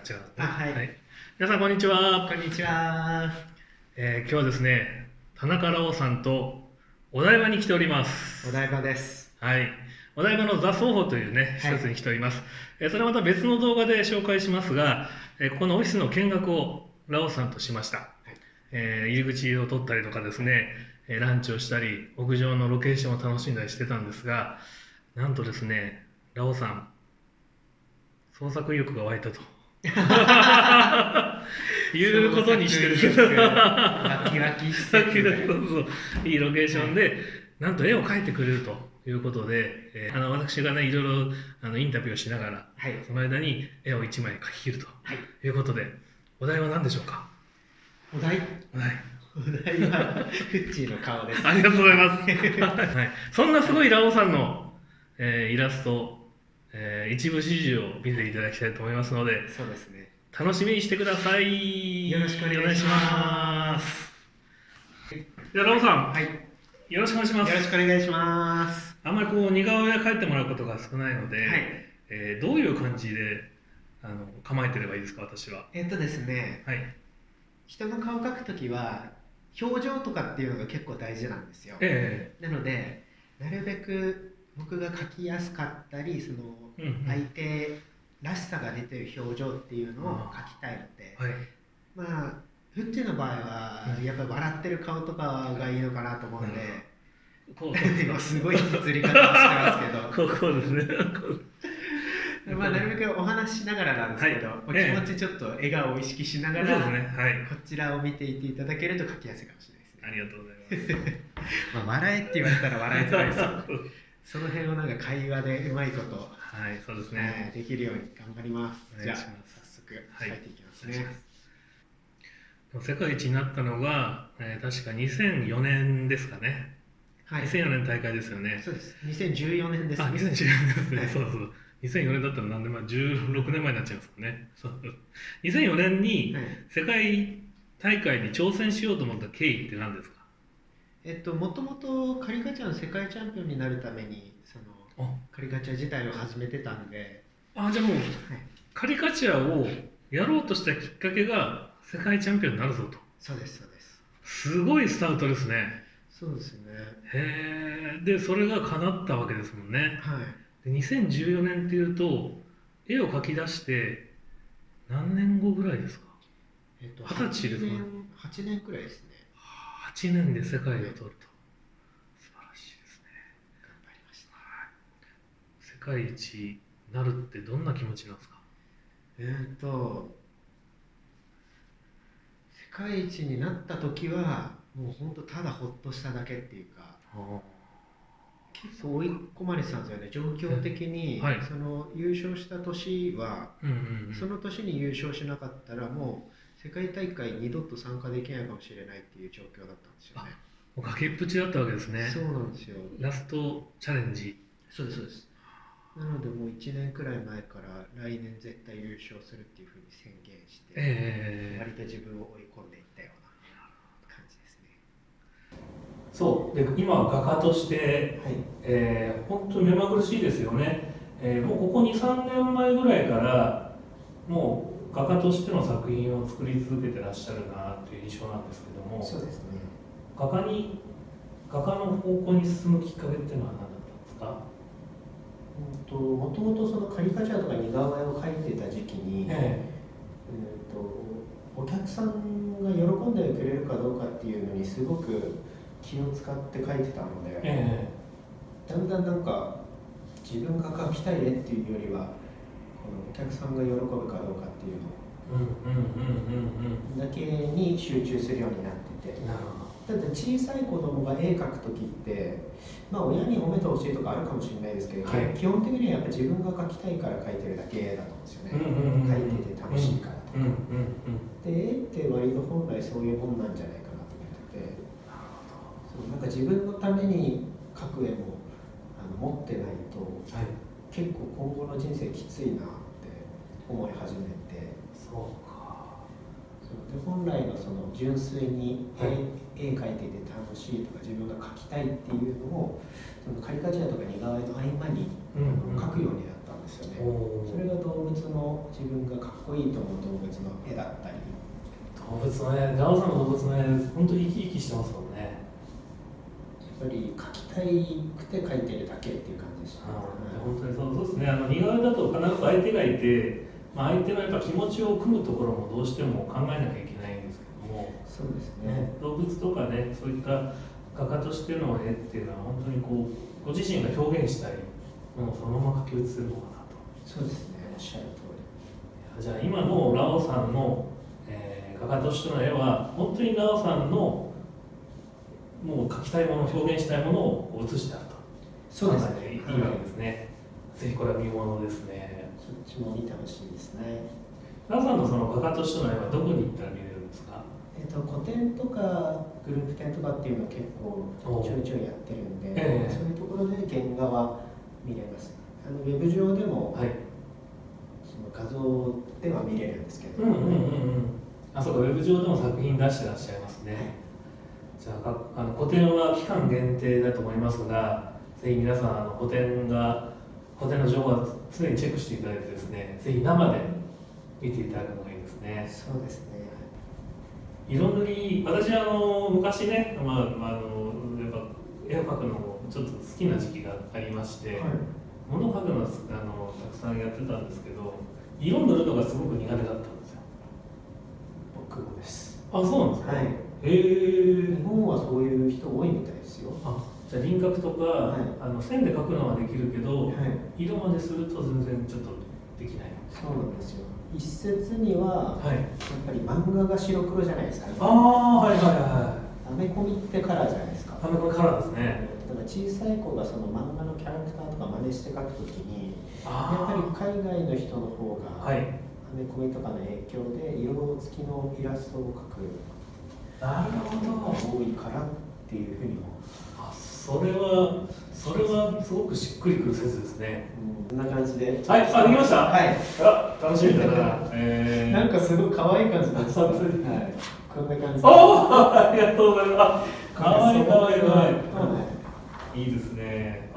違うね。 はい。 はい。皆さん、こんにちは。 こんにちは。 今日はですね、田中ラオさんとお台場に来ております。 お台場です。 はい。お台場のザ・ソーホというね、施設に来ております。それはまた別の動画で紹介しますが、ここのオフィスの見学をラオさんとしました。入り口を取ったりとかですね、ランチをしたり、屋上のロケーションを楽しんだりしてたんですが、なんとですね、ラオさん、創作意欲が湧いたと。いうことにしてる。 ワキワキしていいロケーションで、なんと絵を描いてくれるということで、私がね、いろいろインタビューをしながら、その間に絵を1枚描き切るということで、お題は何でしょうか？ お題はフッチーの顔です。 ありがとうございます。はい、そんなすごいラオさんの、イラスト、一部始終を見ていただきたいと思いますので、 そうですね。 楽しみにしてください。 よろしくお願いします。 じゃあラオさん、よろしくお願いします。 よろしくお願いします。 あんまり似顔絵描いてもらうことが少ないので、どういう感じで構えてればいいですか、私は。 ですね、人の顔を描くときは表情とかっていうのが結構大事なんですよ。なので、なるべく僕が描きやすかったり、その相手らしさが出てる表情っていうのを描きたいので、まあフッチの場合はやっぱり笑ってる顔とかがいいのかなと思うんで、今すごい釣り方をしてますけど、 こうですね。 まあなるべくお話ししながらなんですけど、気持ちちょっと笑顔を意識しながら、こちらを見ていていただけると描きやすいかもしれないですね。 ありがとうございます。 笑えって言われたら笑いづらいですよ。その辺をなんか会話でうまいこと、 そうですね、 できるように頑張ります。じゃあ早速書いていきますね。 世界一になったのが、確か2004年ですかね。2004年大会ですよね。 そうです。2014年ですね。 2014年ですね。そうそう。2004年だったら何年前？16年前になっちゃいますかね。2004年に世界大会に挑戦しようと思った経緯って何ですか？ もともとカリカチャの世界チャンピオンになるためにカリカチャ自体を始めてたんで。 じゃあもう、カリカチャをやろうとしたきっかけが世界チャンピオンになるぞと。 そうですそうです。 すごいスタートですね。 そうですね。 でそれが叶ったわけですもんね。で2014年っていうと絵を描き出して何年後ぐらいですか？20歳ですか ？8年くらいですね。 8年で世界を取ると、素晴らしいですね。 頑張りました。 世界一になるってどんな気持ちなんですか？ 世界一になった時はもう本当ただほっとしただけっていうか、結構追い込まれてたんですよね、状況的に。その優勝した年は、その年に優勝しなかったらもう世界大会二度と参加できないかもしれないっていう状況だったんですよね。 崖っぷちだったわけですね。 そうなんですよ。 ラストチャレンジ。 そうですそうです。なのでもう1年くらい前から来年絶対優勝するっていうふうに宣言して、割と自分を追い込んでいったような感じですね。 そうで、今は画家として、本当に目まぐるしいですよね。もうここ 2,3 年前ぐらいからもう画家としての作品を作り続けてらっしゃるなという印象なんですけども。 そうですね。 画家の方向に進むきっかけっていうのは何だったんですか？ もともとそのカリカチャとか似顔絵を描いてた時期に、お客さんが喜んでくれるかどうかっていうのにすごく気を使って描いてたので、だんだんなんか自分が描きたい絵っていうよりはこのお客さんが喜ぶかどうかっていうのだけに集中するようになってて。だって小さい子供が絵描く時って、親に褒めてほしいとかあるかもしれないですけど、基本的にはやっぱ自分が描きたいから描いてるだけだと思うんですよね。描いてて楽しいからとか。で、絵って割と本来そういうもんなんじゃないかなと思ってて、なんか自分のために描く絵も持ってないと、結構今後の人生きついなって思い始めて。で本来のその純粋に絵描いてて楽しいとか自分が描きたいっていうのをそのカリカチュアとか似顔絵の合間に描くようになったんでですよね。それが動物の自分がかっこいいと思う動物の絵だったり。 動物の絵、ラオさんの動物の絵、本当に生き生きしてますもんね。 やっぱり描きたいくて描いてるだけっていう感じでした、ね。 本当にそうですね。似顔絵だと必ず相手がいて、相手のやっぱ気持ちを組むところもどうしても考えなきゃいけないんですけども、 そうですね。 動物とかね、そういった画家としての絵っていうのは本当にご自身が表現したいものをそのまま描き写せるのかなと。 そうですね。おっしゃる通り。じゃあ今のラオさんの、画家としての絵は本当にラオさんのもう描きたいもの、表現したいものを写してあると。 そうですね。 いいわけですね。ぜひこれは見ものですね。 そっちも見てほしいですね。 ラオさんのその画家としての絵はどこに行ったら見れるんですか？ 個展とかグループ展とかっていうのを結構ちょいちょいやってるんで、そういうところで原画は見れます。ウェブ上でも、はい、その画像では見れるんですけど、 そうか、ウェブ上でも作品出してらっしゃいますね。はい、じゃあ個展は期間限定だと思いますが、ぜひ皆さん個展の情報は常にチェックしていただいてですね、ぜひ生で見ていただくのがいいですね。 そうですね。 色塗り、私昔ね、やっぱ絵を描くのもちょっと好きな時期がありまして、はい、物を描くのはたくさんやってたんですけど、色塗るのがすごく苦手だったんですよ。 僕もです。 あ、そうなんですか。はい。 日本はそういう人多いみたいですよ。 じゃあ輪郭とか、はい、線で描くのはできるけど、はい、色まですると全然ちょっとできない。 そうなんですよ。一説には、はい、やっぱり漫画が白黒じゃないですか、ね。アメコミってカラーじゃないですか。 アメコミカラーですね。 だから小さい子がその漫画のキャラクターとか真似して描くときに、やっぱり海外の人の方が、はい、アメコミとかの影響で色付きのイラストを描く人が多いからっていうふうにも。 それはすごくしっくりくる説ですね。 こんな感じで。 はい、できました。 はい。 楽しみだな。 なんかすごい可愛い感じなんです。はい。こんな感じ。 ありがとうございます。可愛い可愛い可愛い。いいですね。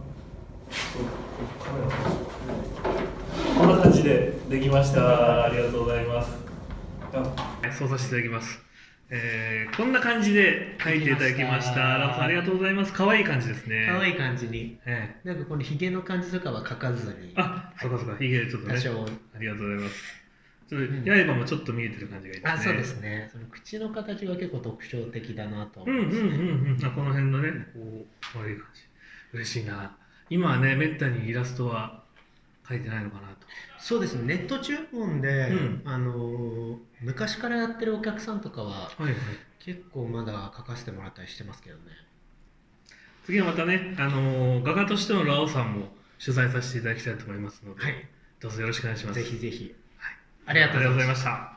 こんな感じでできました。ありがとうございます。操作していただきます。こんな感じで描いていただきました。ラオさんありがとうございます。可愛い感じですね。 可愛い感じに。なんかこのヒゲの感じとかは描かずに。 そうかそうか。ヒゲちょっとね。ありがとうございます。刃もちょっと見えてる感じがいいですね。 そうですね。その口の形が結構特徴的だなと思いますね。この辺のね、悪い感じ。嬉しいな。今はね、めったにイラストは描いてないのかなと。 そうですね。ネット注文で、昔からやってるお客さんとかは、結構まだ描かせてもらったりしてますけどね。 次はまたね、画家としてのラオさんも取材させていただきたいと思いますので、どうぞよろしくお願いします。 ぜひぜひ。 ありがとうございました。